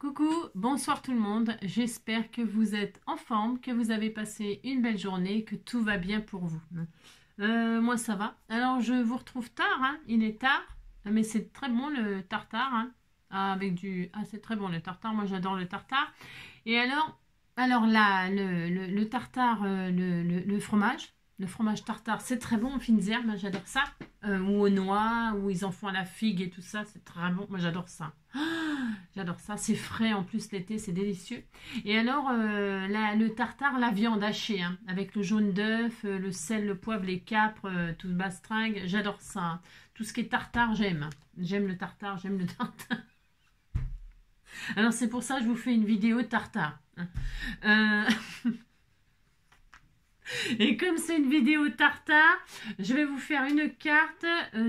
Coucou, bonsoir tout le monde, j'espère que vous êtes en forme, que vous avez passé une belle journée, que tout va bien pour vous. Moi ça va. Alors je vous retrouve tard, hein. Il est tard, mais c'est très bon le tartare, hein. Avec du... Ah, c'est très bon le tartare, moi j'adore le tartare. Et alors là, le tartare, le fromage. Le fromage tartare, c'est très bon en fines herbes, moi j'adore ça. Ou aux noix, où ils en font à la figue et tout ça, c'est très bon, moi j'adore ça. J'adore ça, c'est frais en plus l'été, c'est délicieux. Et alors, le tartare, la viande hachée, hein, avec le jaune d'œuf, le sel, le poivre, les capres, tout le bastringue, j'adore ça, hein. Tout ce qui est tartare, j'aime. J'aime le tartare, j'aime le tartare. Alors c'est pour ça que je vous fais une vidéo tartare. Euh... Et comme c'est une vidéo tartare, je vais vous faire une carte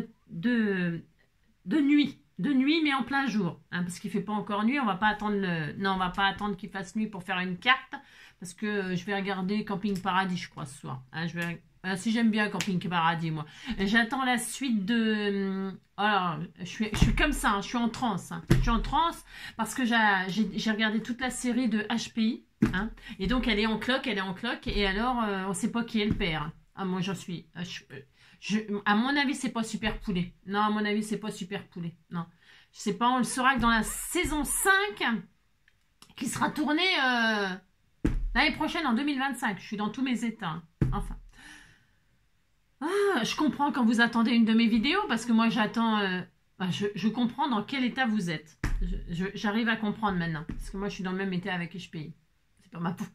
de nuit. De nuit, mais en plein jour. Hein, parce qu'il ne fait pas encore nuit. On va pas attendre Non, on va pas attendre qu'il fasse nuit pour faire une carte. Parce que je vais regarder Camping Paradis, je crois, ce soir. Hein, si j'aime bien Camping Paradis, moi. J'attends la suite de... Alors, je suis comme ça, hein, je suis en transe. Hein. Je suis en transe parce que j'ai regardé toute la série de HPI. Hein, et donc, elle est en cloque. Et alors, on ne sait pas qui est le père. Ah, moi, j'en suis... à mon avis, c'est pas Super Poulet. Non, à mon avis, c'est pas Super Poulet. Non. Je sais pas, on le saura que dans la saison 5, qui sera tournée l'année prochaine, en 2025. Je suis dans tous mes états. Hein. Enfin. Ah, je comprends quand vous attendez une de mes vidéos, parce que moi, j'attends... je comprends dans quel état vous êtes. J'arrive à comprendre maintenant. Parce que moi, je suis dans le même état avec HPI. C'est pas ma faute.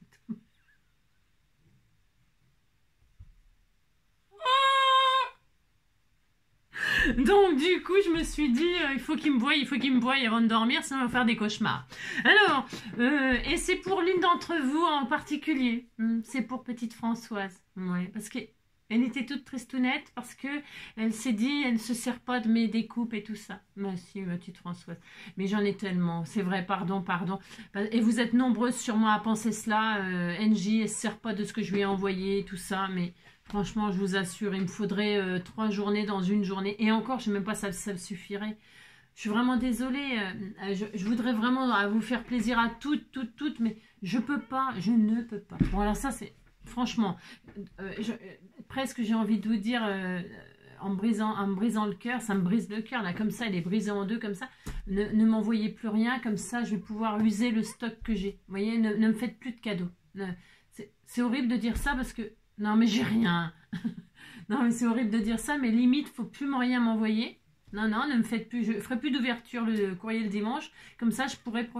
Donc du coup je me suis dit il faut qu'il me voie avant de dormir, sinon on va faire des cauchemars. Alors et c'est pour l'une d'entre vous en particulier. C'est pour petite Françoise. Ouais, parce que elle était toute tristounette parce que elle s'est dit elle ne se sert pas de mes découpes et tout ça. Mais si, ma petite Françoise. Mais j'en ai tellement. C'est vrai, pardon. Et vous êtes nombreuses sûrement à penser cela. NJ, elle se sert pas de ce que je lui ai envoyé, tout ça, mais franchement, je vous assure, il me faudrait 3 journées dans une journée. Et encore, je ne sais même pas si ça me suffirait. Je suis vraiment désolée. Je voudrais vraiment vous faire plaisir à toutes, mais je peux pas, je ne peux pas. Bon, alors ça, c'est... Franchement, presque j'ai envie de vous dire, en me brisant le cœur, ça me brise le cœur, là, comme ça, il est brisé en deux, comme ça. Ne m'envoyez plus rien, comme ça, je vais pouvoir user le stock que j'ai. Vous voyez, ne me faites plus de cadeaux. C'est horrible de dire ça parce que... Non, mais j'ai rien. Non, mais c'est horrible de dire ça, mais limite, faut plus rien m'envoyer. Non, ne me faites plus. Je ferai plus d'ouverture le courrier le dimanche. Comme ça, je pourrais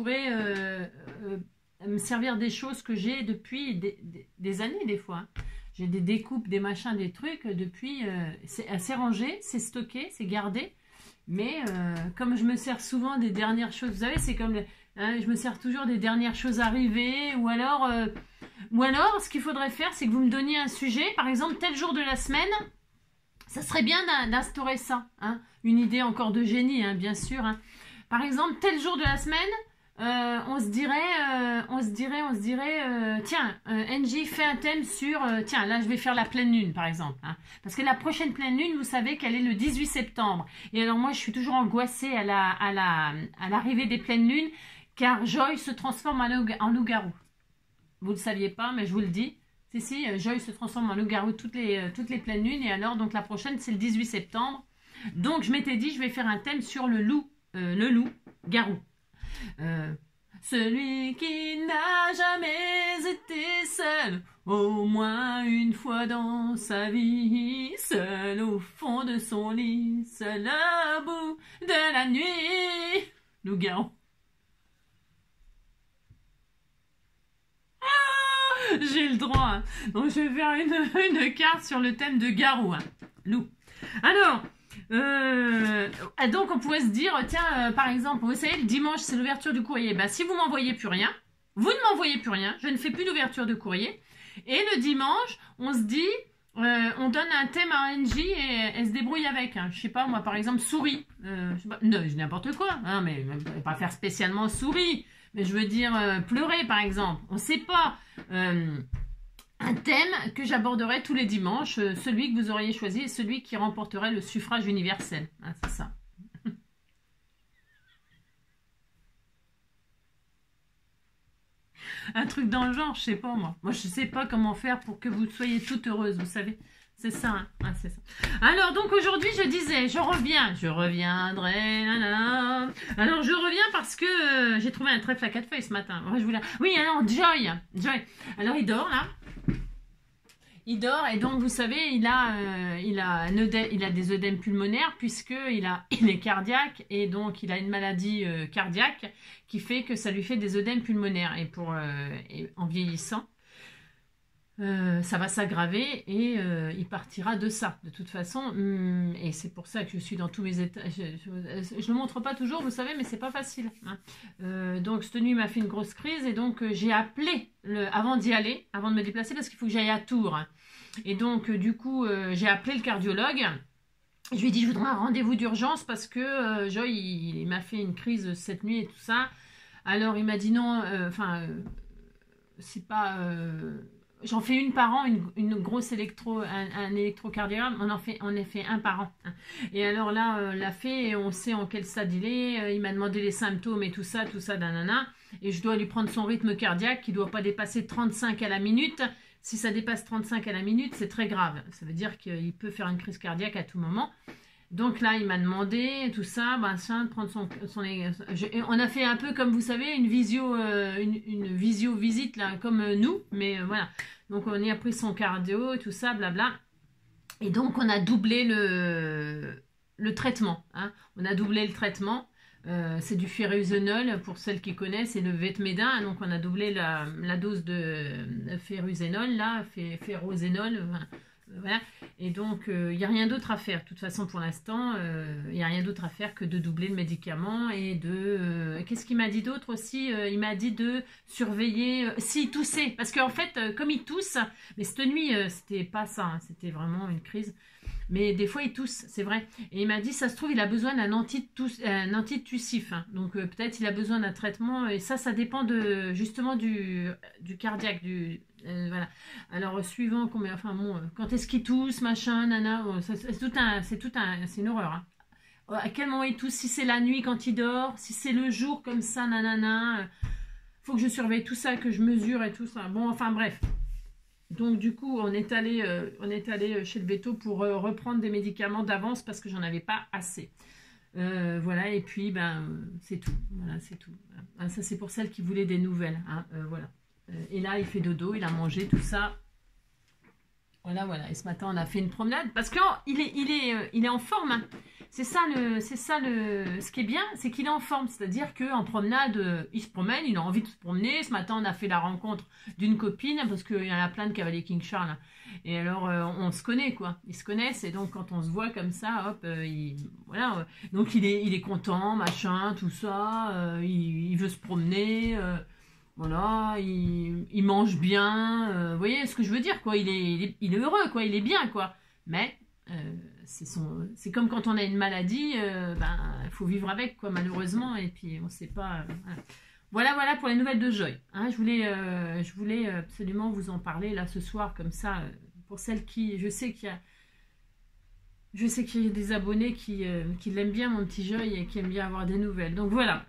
me servir des choses que j'ai depuis des années, des fois. J'ai des découpes, des machins, des trucs depuis. C'est assez rangé, c'est stocké, c'est gardé. Mais comme je me sers souvent des dernières choses, vous savez, c'est comme... je me sers toujours des dernières choses arrivées, ou alors, ce qu'il faudrait faire, c'est que vous me donniez un sujet, par exemple, tel jour de la semaine, ça serait bien d'instaurer ça, hein, une idée encore de génie, hein, bien sûr. Hein. Par exemple, tel jour de la semaine, on se dirait, tiens, NJ fait un thème sur, tiens, là je vais faire la pleine lune par exemple, hein, parce que la prochaine pleine lune, vous savez qu'elle est le 18 septembre, et alors moi je suis toujours angoissée à l'arrivée des pleines lunes, car Joy se transforme en loup-garou. Vous ne le saviez pas, mais je vous le dis. Si, Joy se transforme en loup-garou toutes les pleines lunes, et alors donc la prochaine c'est le 18 septembre, donc je m'étais dit je vais faire un thème sur le loup-garou. Celui qui n'a jamais été seul, au moins une fois dans sa vie, seul au fond de son lit, seul au bout de la nuit. Loup-garou. J'ai le droit. Hein. Donc je vais faire une carte sur le thème de garou. Hein. Loup. Alors... donc on pourrait se dire tiens par exemple vous savez le dimanche c'est l'ouverture du courrier, ben, si vous m'envoyez plus rien, vous ne m'envoyez plus rien, je ne fais plus d'ouverture de courrier, et le dimanche on se dit on donne un thème à NJ et elle se débrouille avec, hein. Je sais pas moi par exemple souris, n'importe quoi, hein, mais pas faire spécialement souris, mais je veux dire pleurer par exemple, on sait pas, un thème que j'aborderai tous les dimanches, celui que vous auriez choisi et celui qui remporterait le suffrage universel. Ah, c'est ça. Un truc dans le genre, je sais pas moi. Moi, je sais pas comment faire pour que vous soyez toutes heureuses, vous savez. C'est ça, hein. Ah, c'est ça. Alors, donc aujourd'hui, je disais, je reviendrai, nanana. Alors, je reviens parce que j'ai trouvé un trèfle à 4 feuilles ce matin. Ouais, je voulais... Oui, alors, Joy. Alors, il dort, là. Il dort, et donc, vous savez, il a des œdèmes pulmonaires, puisqu'il est cardiaque, et donc, il a une maladie cardiaque qui fait que ça lui fait des œdèmes pulmonaires. Et en vieillissant, ça va s'aggraver et il partira de ça, de toute façon. Et c'est pour ça que je suis dans tous mes états. Je ne le montre pas toujours, vous savez, mais c'est pas facile. Hein. Donc, cette nuit m'a fait une grosse crise et donc j'ai appelé avant d'y aller, avant de me déplacer, parce qu'il faut que j'aille à Tours. Hein. Et donc, du coup, j'ai appelé le cardiologue. Je lui ai dit, je voudrais un rendez-vous d'urgence parce que Joy, il m'a fait une crise cette nuit et tout ça. Alors, il m'a dit non, c'est pas... J'en fais une par an, une grosse un électrocardiogramme, on en fait un par an. Et alors là, l'a fait et on sait en quel stade il est. Il m'a demandé les symptômes et tout ça, nanana. Et je dois lui prendre son rythme cardiaque qui ne doit pas dépasser 35 à la minute. Si ça dépasse 35 à la minute, c'est très grave. Ça veut dire qu'il peut faire une crise cardiaque à tout moment. Donc là, il m'a demandé tout ça, de prendre on a fait un peu comme vous savez une visio visite là, comme nous, mais voilà. Donc on y a pris son cardio, tout ça, blabla. Et donc on a doublé le traitement. Hein. On a doublé le traitement. C'est du furosénol pour celles qui connaissent, c'est le Vetmédin. Donc on a doublé la dose de furosénol là, furosénol. Voilà. Et donc, il n'y a rien d'autre à faire. De toute façon, pour l'instant, il n'y a rien d'autre à faire que de doubler le médicament et de... Qu'est-ce qu'il m'a dit d'autre aussi? Il m'a dit de surveiller... s'il toussait. Parce qu'en fait, comme il tousse... Mais cette nuit, c'était pas ça. Hein, c'était vraiment une crise. Mais des fois, il tousse, c'est vrai. Et il m'a dit, ça se trouve, il a besoin d'un antitussif. Hein. Donc, peut-être il a besoin d'un traitement. Et ça dépend justement du cardiaque, voilà. Alors, suivant combien, enfin bon, quand est-ce qu'il tousse, machin, nana, c'est une horreur. Hein. À quel moment il tousse, si c'est la nuit quand il dort, si c'est le jour comme ça, nanana, faut que je surveille tout ça, que je mesure et tout ça. Bon, enfin bref. Donc du coup, on est allé chez le véto pour reprendre des médicaments d'avance parce que j'en avais pas assez. Voilà, et puis c'est tout. Voilà, c'est tout. Voilà. Ça c'est pour celles qui voulaient des nouvelles. Hein, voilà. Et là, il fait dodo, il a mangé tout ça. Voilà. Et ce matin, on a fait une promenade parce qu'il est en forme. Hein. C'est ça ce qui est bien, c'est qu'il est en forme. C'est-à-dire qu'en promenade, il se promène, il a envie de se promener. Ce matin, on a fait la rencontre d'une copine parce qu'il y en a plein de cavaliers King Charles. Et alors, on se connaît, quoi. Ils se connaissent et donc, quand on se voit comme ça, hop, voilà. Donc, il est content, machin, tout ça. Il veut se promener. Voilà, il mange bien, vous voyez ce que je veux dire, quoi. Il est heureux, quoi. Il est bien, quoi. Mais c'est comme quand on a une maladie, il faut vivre avec, quoi, malheureusement. Et puis on sait pas. Voilà pour les nouvelles de Joy. Hein, je voulais absolument vous en parler là ce soir, comme ça, pour celles qui, je sais qu'il y a des abonnés qui l'aiment bien, mon petit Joy, et qui aiment bien avoir des nouvelles. Donc voilà.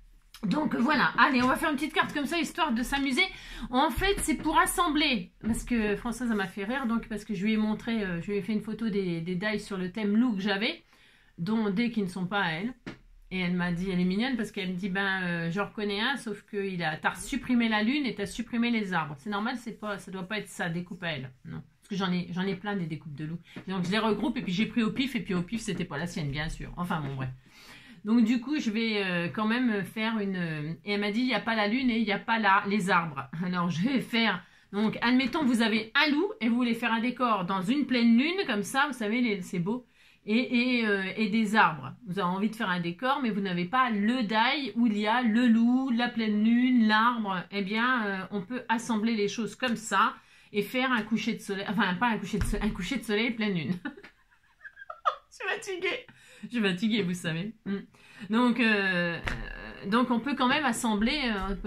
Allez, on va faire une petite carte comme ça, histoire de s'amuser. En fait, c'est pour assembler, parce que Françoise, ça m'a fait rire, donc parce que je lui ai montré, je lui ai fait une photo des dies sur le thème loup que j'avais, dont des qui ne sont pas à elle. Et elle m'a dit, elle est mignonne, parce qu'elle me dit, je reconnais un, sauf que t'as supprimé la lune et t'as supprimé les arbres. C'est normal, ça doit pas être sa découpe à elle, non. Parce que j'en ai plein des découpes de loup. Donc je les regroupe, et puis j'ai pris au pif, et puis au pif, c'était pas la sienne, bien sûr. Enfin bon, bref. Donc du coup, je vais quand même faire une... Et elle m'a dit, il n'y a pas la lune et il n'y a pas les arbres. Alors je vais faire... Donc admettons, vous avez un loup et vous voulez faire un décor dans une pleine lune, comme ça, vous savez, c'est beau. Et des arbres. Vous avez envie de faire un décor, mais vous n'avez pas le die où il y a le loup, la pleine lune, l'arbre. Eh bien, on peut assembler les choses comme ça et faire un coucher de soleil... Enfin, pas un coucher de soleil pleine lune. Je suis fatiguée. Je suis fatiguée, vous savez. Donc on peut quand même assembler,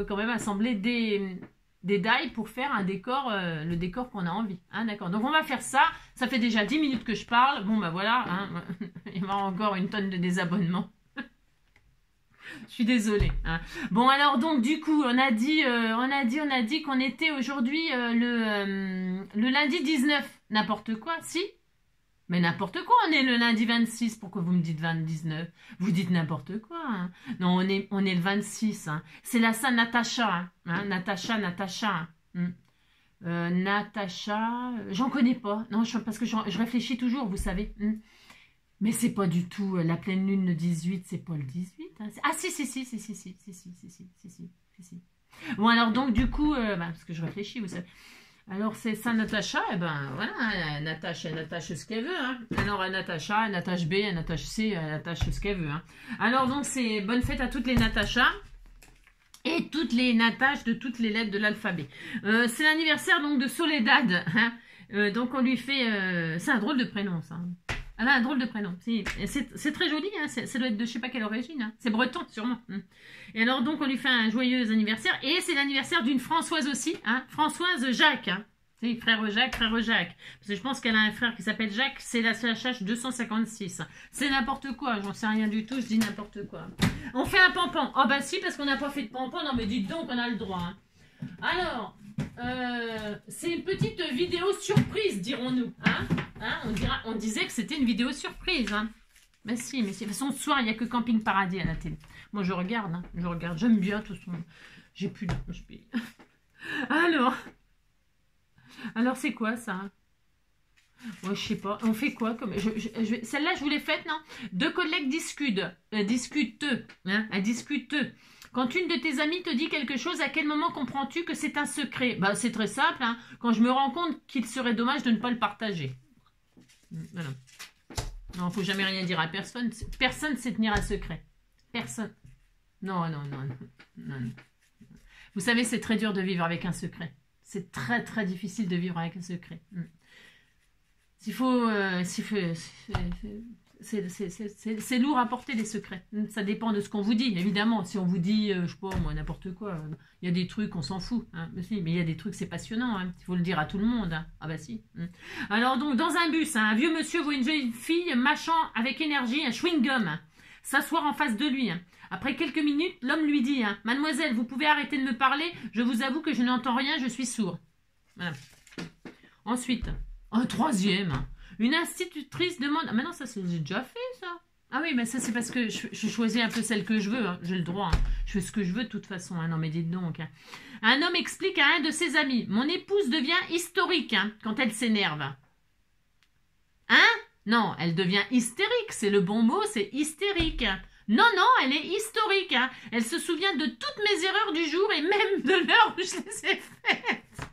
des die pour faire un décor, le décor qu'on a envie. Hein, d'accord. Donc on va faire ça. Ça fait déjà 10 minutes que je parle. Bon, voilà. Hein, il y aura encore une tonne de désabonnements. Je suis désolée. Hein. Bon, alors donc, du coup, on a dit qu'on était aujourd'hui le lundi 19. N'importe quoi, si? Mais n'importe quoi, on est le lundi 26. Pourquoi vous me dites 19? Vous dites n'importe quoi. Hein. Non, on est le 26. Hein. C'est la Saint Natacha. Hein. Hein, Natacha. Hein. Natacha, j'en connais pas. Non, parce que je réfléchis toujours, vous savez. Mais c'est pas du tout la pleine lune le 18, c'est pas le 18. Hein. Ah si. Bon alors donc du coup, parce que je réfléchis, vous savez. Alors c'est Saint Natacha, et ben voilà, elle natage ce qu'elle veut. Hein. Alors elle Natacha, elle natage B, elle natage C, elle natage ce qu'elle veut. Hein. Alors donc c'est bonne fête à toutes les Natachas. Et toutes les natages de toutes les lettres de l'alphabet. C'est l'anniversaire donc de Soledad. Hein. Donc on lui fait... c'est un drôle de prénom ça. Elle a un drôle de prénom. C'est très joli. Hein. Ça doit être de je sais pas quelle origine. Hein. C'est breton sûrement. Et alors donc on lui fait un joyeux anniversaire. Et c'est l'anniversaire d'une Françoise aussi. Hein. Françoise Jacques. Hein. C'est frère Jacques. Parce que je pense qu'elle a un frère qui s'appelle Jacques. C'est la CHH 256. C'est n'importe quoi. J'en sais rien du tout. Je dis n'importe quoi. On fait un pampan. Oh bah si, parce qu'on n'a pas fait de pampan. Non mais dites donc, on a le droit. Hein. Alors, c'est une petite vidéo surprise, dirons-nous. Hein, on disait que c'était une vidéo surprise. Hein. Mais si. De toute façon, ce soir, il n'y a que Camping Paradis à la télé. Moi, je regarde. Hein, J'aime bien tout ce monde. J'ai plus de... Alors, c'est quoi ça? Ouais, je sais pas. On fait quoi comme... Celle-là, je vous l'ai faite, non? Deux collègues discutent. Elles discutent. Quand une de tes amies te dit quelque chose, à quel moment comprends-tu que c'est un secret? Bah, c'est très simple. Hein. Quand je me rends compte qu'il serait dommage de ne pas le partager. Voilà. Non, faut jamais rien dire à personne. Personne ne sait tenir un secret. Personne. Non. Vous savez, c'est très dur de vivre avec un secret. C'est très, très difficile de vivre avec un secret. C'est lourd à porter, les secrets. Ça dépend de ce qu'on vous dit, évidemment. Si on vous dit, je sais pas, moi, n'importe quoi, il y a des trucs, on s'en fout. Hein. Mais il y a des trucs, c'est passionnant. Hein. Il faut le dire à tout le monde. Hein. Ah bah si. Alors donc, dans un bus, un vieux monsieur voit une jeune fille mâchant avec énergie un chewing-gum. Hein, s'asseoir en face de lui. Hein. Après quelques minutes, l'homme lui dit, hein, Mademoiselle, vous pouvez arrêter de me parler? Je vous avoue que je n'entends rien, je suis sourd. Voilà. Ensuite, un troisième. Une institutrice demande... Ah mais non, ça c'est déjà fait, ça. Ah oui, mais ça c'est parce que je choisis un peu celle que je veux. Hein. J'ai le droit. Hein. Je fais ce que je veux de toute façon. Hein. Non mais dites donc. Hein. Un homme explique à un de ses amis. Mon épouse devient historique hein, quand elle s'énerve. Hein? Non, elle devient hystérique. C'est le bon mot, c'est hystérique. Non, elle est historique. Hein. Elle se souvient de toutes mes erreurs du jour et même de l'heure où je les ai faites.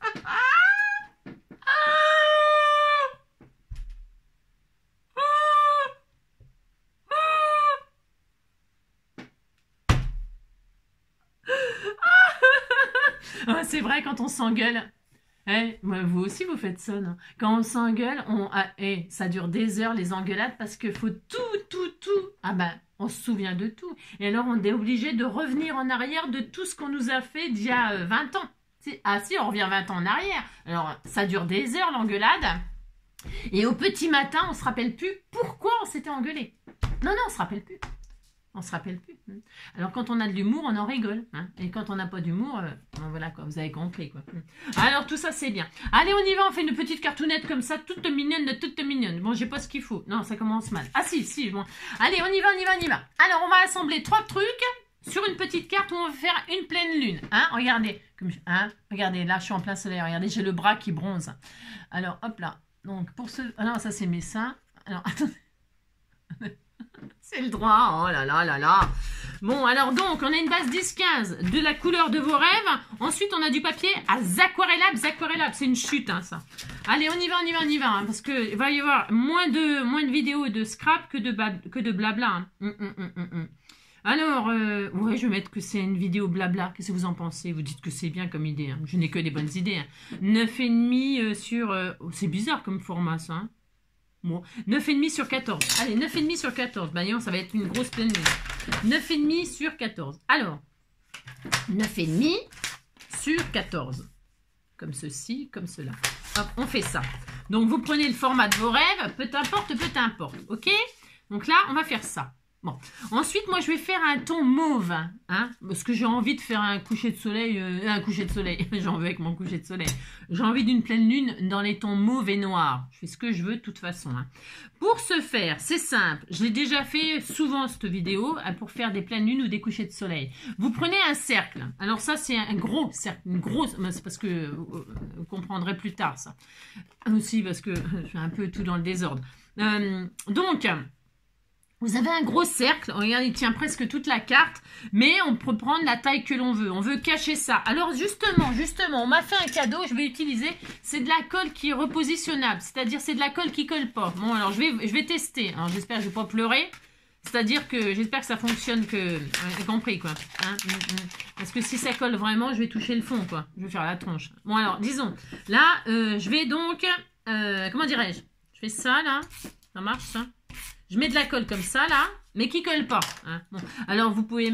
Oh, c'est vrai, quand on s'engueule. Vous aussi, vous faites ça, non? Quand on s'engueule, ça dure des heures, les engueulades, parce qu'il faut tout. Ah ben, on se souvient de tout. Et alors, on est obligé de revenir en arrière de tout ce qu'on nous a fait d'il y a 20 ans. Ah si, on revient 20 ans en arrière. Alors, ça dure des heures, l'engueulade. Et au petit matin, on se rappelle plus pourquoi on s'était engueulé. Non, on se rappelle plus. On se rappelle plus. Alors, quand on a de l'humour, on en rigole. Hein. Et quand on n'a pas d'humour, voilà quoi, vous avez compris quoi. Alors, tout ça, c'est bien. Allez, on y va, on fait une petite cartounette comme ça, toute mignonne. Bon, j'ai pas ce qu'il faut. Non, ça commence mal. Ah si, bon. Allez, on y va. Alors, on va assembler 3 trucs sur une petite carte où on va faire une pleine lune. Hein, regardez. Regardez, là, je suis en plein soleil. Regardez, j'ai le bras qui bronze. Alors, hop là. Donc, pour ce... Ah non, ça, c'est mes seins. Alors, attendez. C'est le droit, oh là là. Bon, alors donc, on a une base 10-15 de la couleur de vos rêves. Ensuite, on a du papier à Aquarellab. C'est une chute, hein, ça. Allez, on y va, hein, parce qu'il va y avoir moins de vidéos de scrap que de blabla. Hein. Alors, ouais, je vais mettre que c'est une vidéo blabla. Qu'est-ce que vous en pensez? Vous dites que c'est bien comme idée. Hein. Je n'ai que des bonnes idées. Hein. 9,5 sur... c'est bizarre comme format, ça. Hein. Bon, 9,5 sur 14. Allez, 9,5 sur 14. Bah, ça va être une grosse pleine lune. 9,5 sur 14. Alors, 9,5 sur 14. Comme ceci, comme cela. Hop, on fait ça. Donc, vous prenez le format de vos rêves. Peu importe. OK? Donc là, on va faire ça. Bon, ensuite, moi, je vais faire un ton mauve, hein, parce que j'ai envie de faire un coucher de soleil, j'en veux avec mon coucher de soleil. J'ai envie d'une pleine lune dans les tons mauve et noir. Je fais ce que je veux de toute façon. Hein. Pour ce faire, c'est simple. Je l'ai déjà fait souvent cette vidéo pour faire des pleines lunes ou des couchers de soleil. Vous prenez un cercle. Alors ça, c'est un gros cercle, une grosse. C'est parce que vous comprendrez plus tard ça. Aussi parce que je fais un peu tout dans le désordre. Donc. Vous avez un gros cercle, regarde, il tient presque toute la carte, mais on peut prendre la taille que l'on veut. On veut cacher ça. Alors justement, on m'a fait un cadeau, je vais utiliser, c'est de la colle qui est repositionnable, c'est-à-dire c'est de la colle qui colle pas. Bon, alors je vais tester, alors j'espère que je vais pas pleurer, c'est-à-dire que j'espère que ça fonctionne, compris quoi. Hein, Parce que si ça colle vraiment, je vais toucher le fond quoi, je vais faire la tronche. Bon alors, disons, là, je vais donc, comment dirais-je, je fais ça là, ça marche ça? Je mets de la colle comme ça, là, mais qui colle pas. Hein. Bon. Alors, vous pouvez...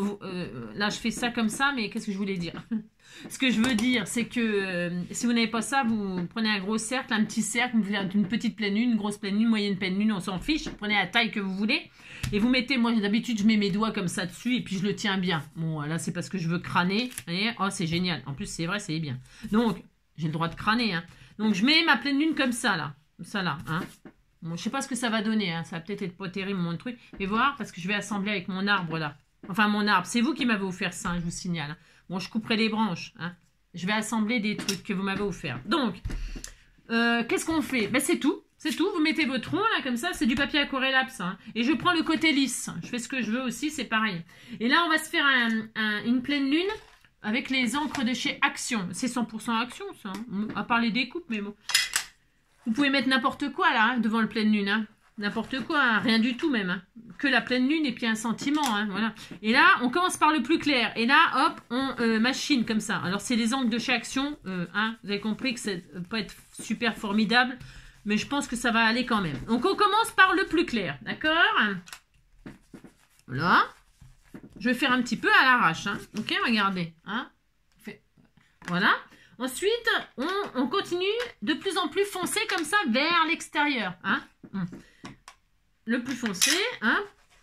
là, je fais ça comme ça, mais qu'est-ce que je voulais dire? Ce que je veux dire, c'est que si vous n'avez pas ça, vous prenez un gros cercle, un petit cercle, vous faites une petite pleine lune, une grosse pleine lune, une moyenne pleine lune, on s'en fiche. Vous prenez la taille que vous voulez. Et vous mettez... Moi, d'habitude, je mets mes doigts comme ça dessus et puis je le tiens bien. Bon, là, c'est parce que je veux crâner. Vous voyez? Oh, c'est génial. En plus, c'est vrai, c'est bien. Donc, j'ai le droit de crâner. Hein. Donc, je mets ma pleine lune comme ça, là. Comme ça, là. Hein. Bon, je sais pas ce que ça va donner, hein. Ça va peut-être être pas terrible mon truc. Et voir, parce que je vais assembler avec mon arbre là. Enfin, mon arbre, c'est vous qui m'avez offert ça, hein, je vous signale. Hein. Bon, je couperai les branches. Hein. Je vais assembler des trucs que vous m'avez offert. Donc, qu'est-ce qu'on fait? Ben, c'est tout. C'est tout. Vous mettez votre rond là, comme ça. C'est du papier aquarellable, ça. Hein. Et je prends le côté lisse. Je fais ce que je veux aussi, c'est pareil. Et là, on va se faire une pleine lune avec les encres de chez Action. C'est 100% Action, ça. Hein. À part les découpes, mais bon. Vous pouvez mettre n'importe quoi là, hein, devant le pleine lune. Hein. N'importe quoi, hein, rien du tout même. Hein. Que la pleine lune et puis un sentiment. Hein, voilà. Et là, on commence par le plus clair. Et là, hop, on machine comme ça. Alors, c'est les angles de chez Action. Hein, vous avez compris que ça ne peut pas être super formidable. Mais je pense que ça va aller quand même. Donc, on commence par le plus clair. D'accord? Voilà. Je vais faire un petit peu à l'arrache. Hein. Ok, regardez. Hein. Voilà. Ensuite, on continue de plus en plus foncé comme ça vers l'extérieur. Hein. Le plus foncé. Hein.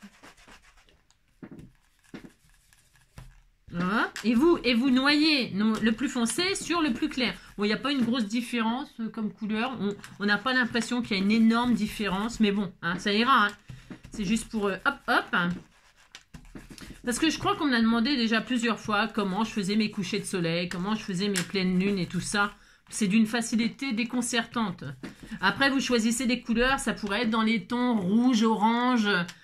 Voilà. Et vous noyez le plus foncé sur le plus clair. Bon, il n'y a pas une grosse différence comme couleur. On n'a pas l'impression qu'il y a une énorme différence. Mais bon, hein, ça ira. Hein. C'est juste pour hop, hop. Hein. Parce que je crois qu'on m'a demandé déjà plusieurs fois comment je faisais mes couchers de soleil, comment je faisais mes pleines lunes et tout ça. C'est d'une facilité déconcertante. Après, vous choisissez des couleurs. Ça pourrait être dans les tons rouge, orange,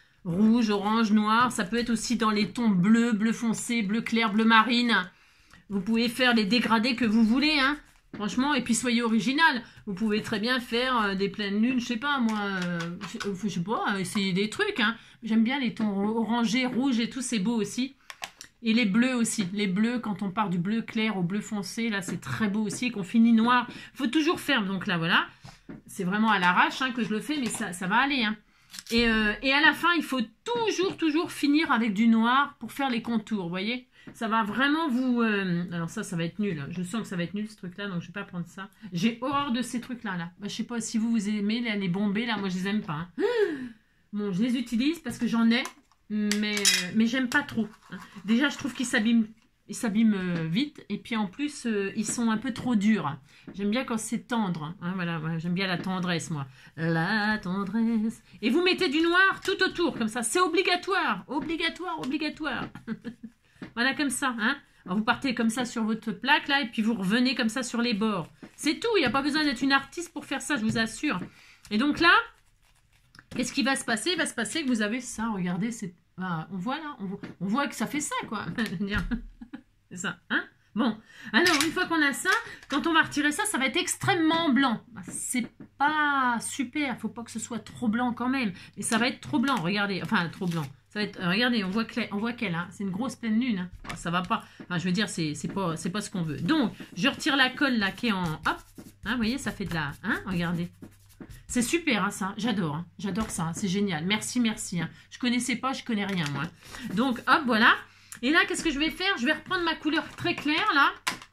noir. Ça peut être aussi dans les tons bleu, bleu foncé, bleu clair, bleu marine. Vous pouvez faire les dégradés que vous voulez, hein. Franchement, et puis soyez original. Vous pouvez très bien faire des pleines lunes, je sais pas moi, je sais pas, essayer des trucs. Hein. J'aime bien les tons orangés, rouges et tout, c'est beau aussi. Et les bleus aussi. Les bleus, quand on part du bleu clair au bleu foncé, là c'est très beau aussi, qu'on finit noir. Il faut toujours faire, donc là voilà. C'est vraiment à l'arrache hein, que je le fais, mais ça va aller. Hein. Et à la fin, il faut toujours finir avec du noir pour faire les contours, vous voyez. Ça va vraiment vous... Alors ça va être nul. Je sens que ça va être nul ce truc-là, donc je vais pas prendre ça. J'ai horreur de ces trucs-là. Là. Bah, je sais pas si vous aimez les bombés, là. Moi, je les aime pas. Hein. Bon, je les utilise parce que j'en ai, mais j'aime pas trop. Hein. Déjà, je trouve qu'ils s'abîment vite. Et puis en plus, ils sont un peu trop durs. J'aime bien quand c'est tendre. Hein, voilà, j'aime bien la tendresse, moi. La tendresse. Et vous mettez du noir tout autour, comme ça. C'est obligatoire. Obligatoire. Voilà, comme ça. Hein. Alors, vous partez comme ça sur votre plaque, là, et puis vous revenez comme ça sur les bords. C'est tout. Il n'y a pas besoin d'être une artiste pour faire ça, je vous assure. Et donc là, qu'est-ce qui va se passer? Il va se passer que vous avez ça. Regardez, on voit là. On voit que ça fait ça, quoi. C'est ça, hein. Bon, alors, une fois qu'on a ça, quand on va retirer ça, ça va être extrêmement blanc. C'est pas super. Il ne faut pas que ce soit trop blanc quand même. Mais ça va être trop blanc, regardez. Enfin, trop blanc. Ça va être, regardez, on voit qu'elle, hein, c'est une grosse pleine lune. Hein. Oh, ça va pas. Enfin, je veux dire, c'est pas ce qu'on veut. Donc, je retire la colle là qui est en... Hop, hein, vous voyez, ça fait de la... Hein, regardez. C'est super, hein, ça. J'adore. Hein. J'adore ça. Hein. C'est génial. Merci. Hein. Je connaissais pas, je connais rien, moi. Donc, hop, voilà. Et là, qu'est-ce que je vais faire? Je vais reprendre ma couleur très claire, là.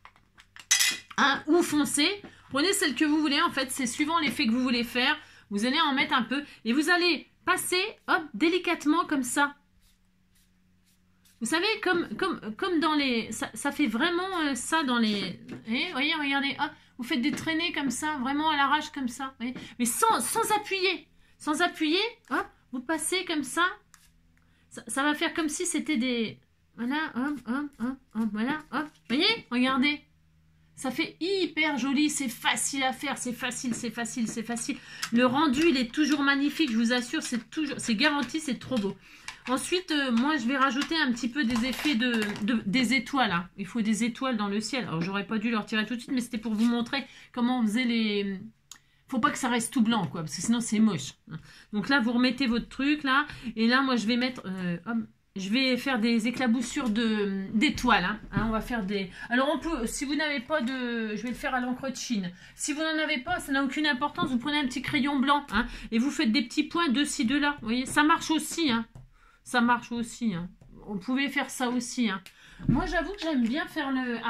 Hein, ou foncée. Prenez celle que vous voulez, en fait. C'est suivant l'effet que vous voulez faire. Vous allez en mettre un peu. Et vous allez passez, hop, délicatement comme ça. Vous savez, comme dans les... Ça fait vraiment ça dans les... Voyez, regardez, hop, vous faites des traînées comme ça, vraiment à l'arrache comme ça. Voyez, mais sans appuyer. Sans appuyer, hop, vous passez comme ça. Ça va faire comme si c'était des... Voilà, hop, hop, hop, hop, voilà, hop. Voyez, regardez. Ça fait hyper joli, c'est facile à faire, c'est facile, c'est facile, c'est facile. Le rendu, il est toujours magnifique, je vous assure, c'est garanti, c'est trop beau. Ensuite, moi, je vais rajouter un petit peu des effets des étoiles. Hein. Il faut des étoiles dans le ciel. Alors, j'aurais pas dû leur tirer tout de suite, mais c'était pour vous montrer comment on faisait les... Faut pas que ça reste tout blanc, quoi, parce que sinon, c'est moche. Donc là, vous remettez votre truc, là. Et là, moi, je vais mettre... je vais faire des éclaboussures d'étoiles. Hein. On va faire des... Alors, on peut, si vous n'avez pas de... Je vais le faire à l'encre de Chine. Si vous n'en avez pas, ça n'a aucune importance. Vous prenez un petit crayon blanc. Hein, et vous faites des petits points de ci, de là. Vous voyez, ça marche aussi. Hein. Ça marche aussi. Hein. On pouvait faire ça aussi. Hein. Moi, j'avoue que j'aime bien faire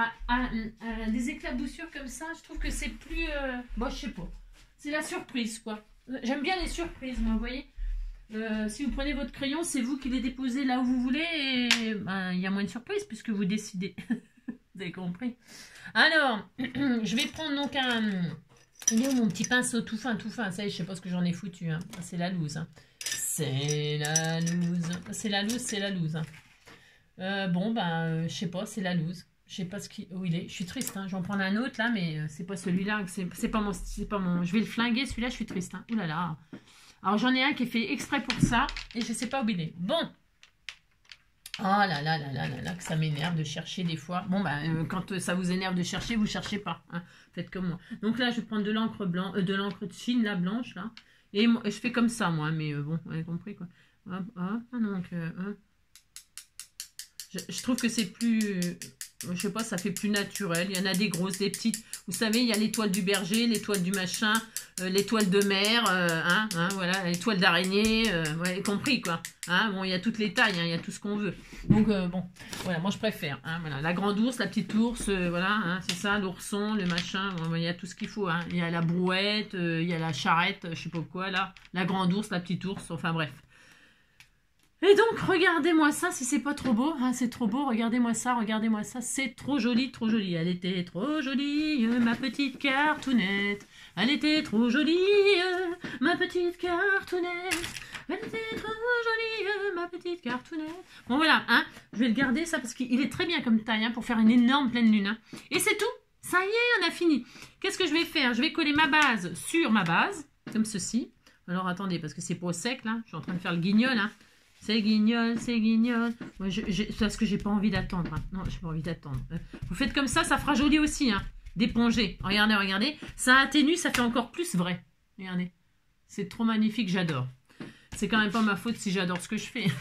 des éclaboussures comme ça. Je trouve que c'est plus... Bon, je sais pas. C'est la surprise, quoi. J'aime bien les surprises, moi, vous voyez. Si vous prenez votre crayon, c'est vous qui les déposez là où vous voulez et ben, y a moins de surprise puisque vous décidez. Vous avez compris. Alors, je vais prendre donc un... Il est où mon petit pinceau tout fin, tout fin? Ça y est, je sais pas ce que j'en ai foutu. Hein. C'est la loose. Hein. C'est la loose. C'est la loose, c'est la loose. Hein. Bon, ben, je sais pas, c'est la loose. Je sais pas où il est. Je suis triste. Hein. Je vais en prendre un autre là, mais c'est pas celui-là. C'est pas mon... Je vais le flinguer, celui-là, je suis triste. Hein. Ouh là là. Alors, j'en ai un qui est fait exprès pour ça. Et je ne sais pas où il est. Bon. Oh là là là là là là, que ça m'énerve de chercher des fois. Bon, ben, quand ça vous énerve de chercher, vous ne cherchez pas. Hein. Faites comme moi. Donc là, je vais prendre de l'encre de l'encre de Chine, la blanche, là. Et je fais comme ça, moi. Mais bon, vous avez compris, quoi. Hop, hop. Donc, je trouve que c'est plus... je sais pas, ça fait plus naturel. Il y en a des grosses, des petites. Vous savez, il y a l'étoile du berger, l'étoile du machin, l'étoile de mer, voilà, l'étoile d'araignée, vous avez compris, quoi. Hein, bon, il y a toutes les tailles, hein, il y a tout ce qu'on veut. Donc, bon, voilà, moi, je préfère. Hein, voilà, la grande ours, la petite ours, voilà, hein, c'est ça, l'ourson, le machin, bon, il y a tout ce qu'il faut. Hein. Il y a la brouette, il y a la charrette, je sais pas quoi, là. La grande ours, la petite ours, enfin, bref. Et donc, regardez-moi ça, si c'est pas trop beau, hein, c'est trop beau, regardez-moi ça, c'est trop joli, trop joli. Elle était trop jolie, ma petite cartoonette. Elle était trop jolie, ma petite cartoonette. Elle était trop jolie, ma petite cartoonette. Bon, voilà, hein, je vais le garder, ça, parce qu'il est très bien comme taille, hein, pour faire une énorme pleine lune. Hein. Et c'est tout, ça y est, on a fini. Qu'est-ce que je vais faire? Je vais coller ma base sur ma base, comme ceci. Alors, attendez, parce que c'est pas au sec, là, je suis en train de faire le guignol, hein. C'est guignol, c'est guignol. Moi, parce que j'ai pas envie d'attendre. Hein. Non, j'ai pas envie d'attendre. Vous faites comme ça fera joli aussi. Hein. D'éponger. Regardez, regardez. Ça atténue, ça fait encore plus vrai. Regardez. C'est trop magnifique, j'adore. C'est quand même pas ma faute si j'adore ce que je fais.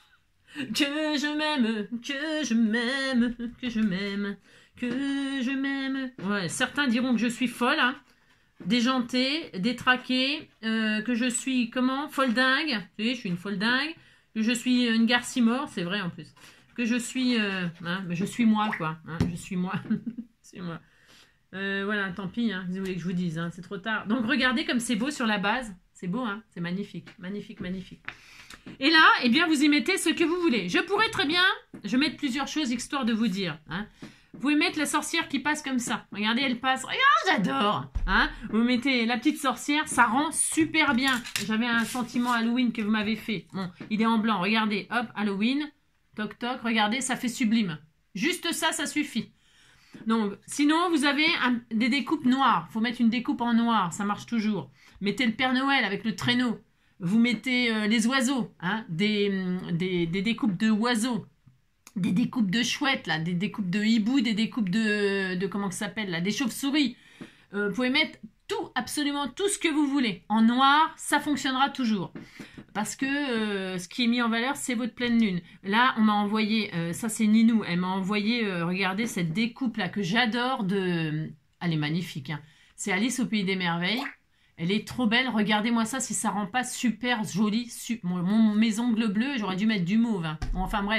Que je m'aime, que je m'aime, que je m'aime, que je m'aime. Ouais, certains diront que je suis folle, hein. Déjantée, détraquée, que je suis, comment, folle dingue. Vous voyez, je suis une folle dingue. Que je suis une garcimore, c'est vrai en plus. Que je suis, je suis moi, quoi. Hein, je suis moi. C'est moi. Voilà, tant pis, hein, vous voulez que je vous dise, hein, c'est trop tard. Donc, regardez comme c'est beau sur la base. C'est beau, hein, c'est magnifique, magnifique, magnifique. Et là, eh bien, vous y mettez ce que vous voulez. Je pourrais très bien, je vais mettre plusieurs choses histoire de vous dire. Hein. Vous pouvez mettre la sorcière qui passe comme ça. Regardez, elle passe. Regarde, j'adore. Hein, vous mettez la petite sorcière, ça rend super bien. J'avais un sentiment Halloween que vous m'avez fait. Bon, il est en blanc. Regardez, hop, Halloween. Toc, toc. Regardez, ça fait sublime. Juste ça, ça suffit. Donc, sinon, vous avez des découpes noires. Il faut mettre une découpe en noir. Ça marche toujours. Mettez le Père Noël avec le traîneau. Vous mettez les oiseaux. Hein, des découpes de oiseaux. Des découpes de chouettes, là, des découpes de hibou, des découpes de comment ça s'appelle, là, des chauves-souris. Vous pouvez mettre tout, absolument tout ce que vous voulez. En noir, ça fonctionnera toujours. Parce que ce qui est mis en valeur, c'est votre pleine lune. Là, on m'a envoyé, ça c'est Ninou, elle m'a envoyé, regardez, cette découpe-là que j'adore de... Elle est magnifique, hein. C'est Alice au Pays des Merveilles. Elle est trop belle. Regardez-moi ça, si ça rend pas super joli. Mes ongles bleus, j'aurais dû mettre du mauve. Hein. Bon, enfin bref.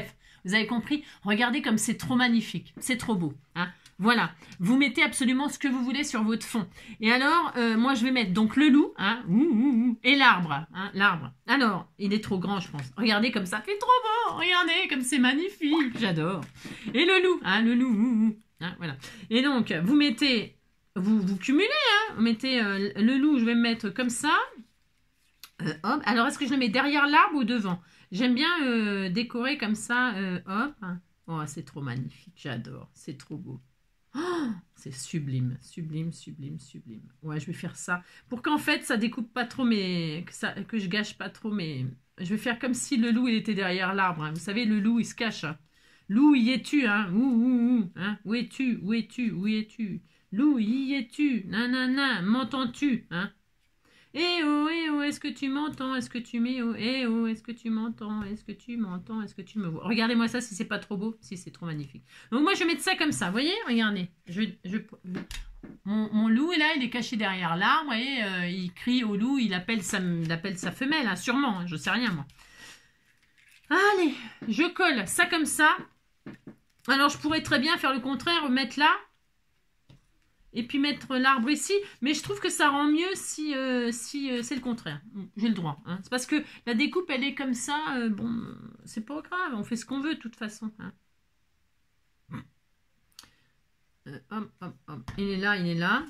Vous avez compris? Regardez comme c'est trop magnifique. C'est trop beau. Hein. Voilà. Vous mettez absolument ce que vous voulez sur votre fond. Et alors, moi, je vais mettre donc le loup hein, et l'arbre. Hein, l'arbre. Alors, il est trop grand, je pense. Regardez comme ça fait trop beau. Regardez comme c'est magnifique. J'adore. Et le loup. Hein, le loup. Hein, voilà. Et donc, vous mettez... Vous cumulez. Hein, vous mettez le loup, je vais me mettre comme ça. Hop. Alors, est-ce que je le mets derrière l'arbre ou devant? J'aime bien décorer comme ça. Hop. Oh, c'est trop magnifique. J'adore. C'est trop beau. Oh, c'est sublime. Sublime, sublime, sublime. Ouais, je vais faire ça. Pour qu'en fait, ça découpe pas trop mes... Que je gâche pas trop mes... Je vais faire comme si le loup, il était derrière l'arbre. Hein. Vous savez, le loup, il se cache. Hein. Loup, y es-tu hein? Hein? Où es-tu? Où es-tu? Où es-tu? Loup, y es-tu? Nanana, m'entends-tu? Hein? Eh oh, est-ce que tu m'entends? Est-ce que tu m'es oh, eh oh, est-ce que tu m'entends? Est-ce que tu m'entends? Est-ce que tu me vois? Regardez-moi ça si c'est pas trop beau, si c'est trop magnifique. Donc moi je vais mettre ça comme ça, vous voyez? Regardez. Mon loup là, il est caché derrière l'arbre, vous voyez? Il crie au loup, il appelle sa femelle, hein, sûrement, hein, je sais rien moi. Allez, je colle ça comme ça. Alors je pourrais très bien faire le contraire, mettre là. Et puis mettre l'arbre ici. Mais je trouve que ça rend mieux si c'est le contraire. J'ai le droit. Hein. C'est parce que la découpe, elle est comme ça. Bon, c'est pas grave. On fait ce qu'on veut de toute façon. Hein. Hop. Il est là, il est là.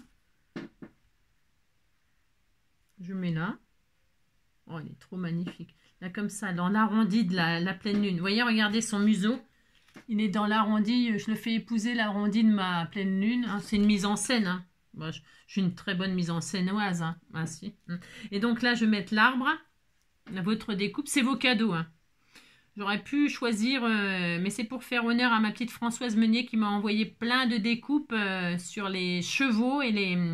Je mets là. Oh, il est trop magnifique. Là, comme ça, dans l'arrondi de la pleine lune. Vous voyez, regardez son museau. Il est dans l'arrondi, je le fais épouser l'arrondi de ma pleine lune. Hein. C'est une mise en scène. Hein. Bon, j'ai une très bonne mise en scène-oise. Hein. Ah, si. Et donc là, je vais mettre l'arbre. Votre découpe, c'est vos cadeaux. Hein. J'aurais pu choisir, mais c'est pour faire honneur à ma petite Françoise Meunier qui m'a envoyé plein de découpes sur les chevaux et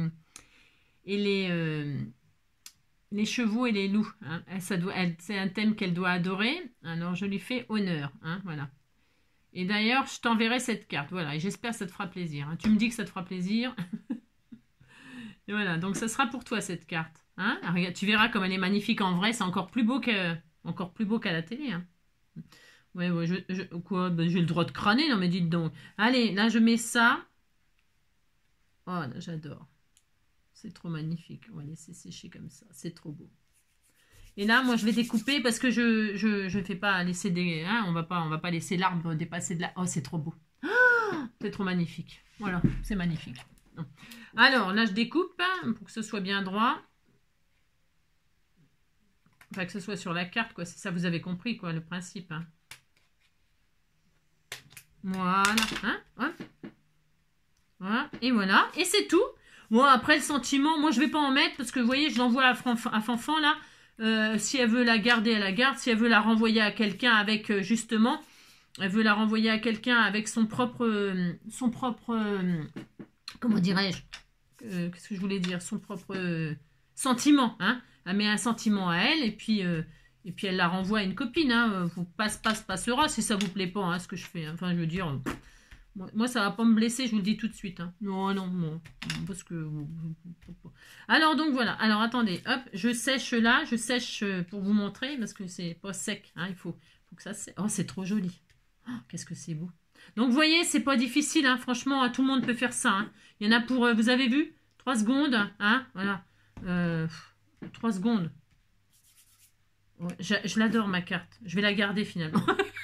les chevaux et les loups. Hein. C'est un thème qu'elle doit adorer. Alors, je lui fais honneur. Hein. Voilà. Et d'ailleurs, je t'enverrai cette carte. Voilà, et j'espère que ça te fera plaisir. Hein. Tu me dis que ça te fera plaisir. Et voilà, donc ça sera pour toi cette carte. Hein. Alors, regarde, tu verras comme elle est magnifique en vrai. C'est encore plus beau qu'à la télé. Hein. Ouais, quoi, ben, j'ai le droit de crâner. Non, mais dites donc. Allez, là, je mets ça. Oh, j'adore. C'est trop magnifique. On va laisser sécher comme ça. C'est trop beau. Et là, moi, je vais découper parce que je ne fais pas laisser des... Hein, on va pas laisser l'arbre dépasser de la... Oh, c'est trop beau. Oh, c'est trop magnifique. Voilà, c'est magnifique. Alors, là, je découpe hein, pour que ce soit bien droit. Enfin, que ce soit sur la carte, quoi. C'est ça, vous avez compris, quoi, le principe. Hein. Voilà. Hein, hop. Voilà. Et voilà. Et c'est tout. Bon, après, le sentiment, moi, je ne vais pas en mettre parce que, vous voyez, je l'envoie à Fanfan, là. Si elle veut la garder, elle la garde. Si elle veut la renvoyer à quelqu'un avec, justement, elle veut la renvoyer à quelqu'un avec son propre comment dirais-je, qu'est-ce que je voulais dire, son propre sentiment, hein. Elle met un sentiment à elle et puis elle la renvoie à une copine, hein. Vous passera si ça vous plaît pas, hein, ce que je fais. Hein. Enfin, je veux dire... Moi, ça va pas me blesser, je vous le dis tout de suite. Hein. Non, parce que... Alors, donc, voilà. Alors, attendez, hop, je sèche là. Je sèche pour vous montrer, parce que c'est pas sec. Hein, il faut que ça sèche. Oh, c'est trop joli. Oh, qu'est-ce que c'est beau. Donc, vous voyez, c'est pas difficile. Hein, franchement, tout le monde peut faire ça. Hein. Il y en a pour... vous avez vu 3 secondes. Hein, voilà. 3 secondes. Ouais, je l'adore, ma carte. Je vais la garder, finalement.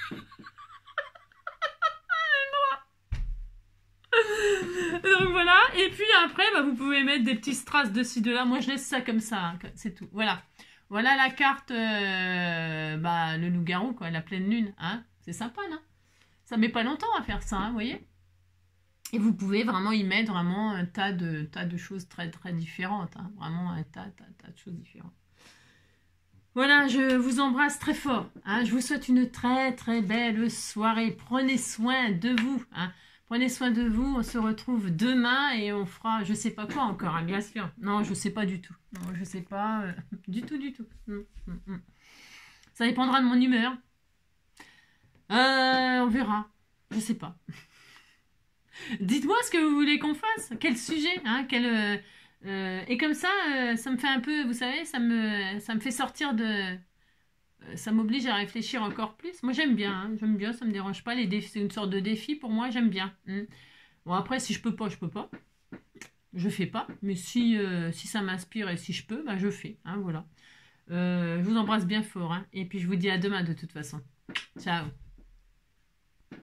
Donc voilà, et puis après, bah, vous pouvez mettre des petits strass de ci, de là. Moi, je laisse ça comme ça, hein, c'est tout. Voilà. Voilà la carte, bah, le loup-garou, quoi, la pleine lune. Hein. C'est sympa, non? Ça met pas longtemps à faire ça, hein, vous voyez? Et vous pouvez vraiment y mettre vraiment un tas de choses très, très différentes. Hein. Vraiment un tas de choses différentes. Voilà, je vous embrasse très fort. Hein. Je vous souhaite une très, très belle soirée. Prenez soin de vous. Hein. Prenez soin de vous, on se retrouve demain et on fera, je sais pas quoi encore, hein, bien sûr. Non, je sais pas du tout. Non, je sais pas du tout. Ça dépendra de mon humeur. On verra. Je sais pas. Dites-moi ce que vous voulez qu'on fasse. Quel sujet, hein, et comme ça, ça me fait un peu, vous savez, ça me fait sortir de ça m'oblige à réfléchir encore plus. Moi, j'aime bien, hein, j'aime bien, ça me dérange pas. Les défis, c'est une sorte de défi pour moi, j'aime bien. Bon, après, si je peux pas, je peux pas. Je fais pas. Mais si ça m'inspire et si je peux, bah, je fais. Hein, voilà. Je vous embrasse bien fort. Hein, et puis, je vous dis à demain de toute façon. Ciao.